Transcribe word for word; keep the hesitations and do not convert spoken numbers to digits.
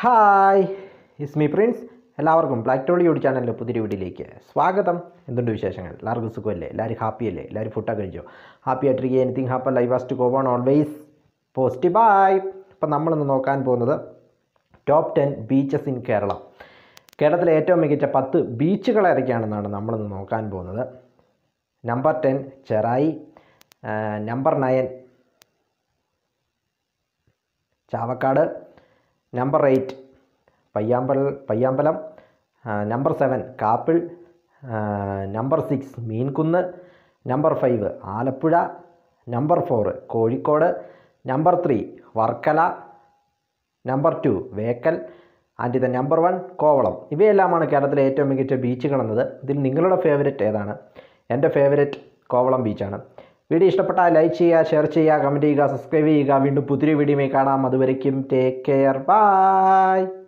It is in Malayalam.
Hi is me Prince. എല്ലാവർക്കും ബ്ലാക്ക് ടോളി യൂട്യൂബ് ചാനലിൻ്റെ പുതിയ വീഡിയോയിലേക്ക് സ്വാഗതം. എന്തുണ്ട് വിശേഷങ്ങൾ? എല്ലാവർക്കും സുഖമല്ലേ? എല്ലാവരും ഹാപ്പിയല്ലേ? എല്ലാവരും ഫുഡൊക്കെ കഴിച്ചോ? ഹാപ്പി ആയിട്ടിരിക്കുക. Anything happen life was to go on always positive bye. ഇപ്പം നമ്മളിന്ന് നോക്കാൻ പോകുന്നത് top ten beaches in Kerala. കേരളത്തിലെ ഏറ്റവും മികച്ച പത്ത് ബീച്ചുകൾ ഏതൊക്കെയാണെന്നാണ് നമ്മളിന്ന് നോക്കാൻ പോകുന്നത്. Number ten Cherai, number nine Chavakkad, number eight Payyambal Payyambalam, number seven Kappil, number six Meenkunnu, number five Alappuzha, number four Kozhikode, number three Varkala, number two Bekal and the number one Kovalam. ഇവയെല്ലാമാണ് കേരളത്തിലെ ഏറ്റവും മികച്ച ബീച്ചുകളെന്നത്. ഇതിൽ നിങ്ങളുടെ ഫേവറേറ്റ് ഏതാണ്? എൻ്റെ ഫേവറേറ്റ് കോവളം ബീച്ചാണ്. വീഡിയോ ഇഷ്ടപ്പെട്ടാൽ ലൈക്ക് ചെയ്യുക, ഷെയർ ചെയ്യുക, കമൻറ്റ് ചെയ്യുക, സബ്സ്ക്രൈബ് ചെയ്യുക. വീണ്ടും പുതിയ വീഡിയോയിൽ കാണാം. അതുവരയ്ക്കും ടേക്ക് കെയർ, ബൈ.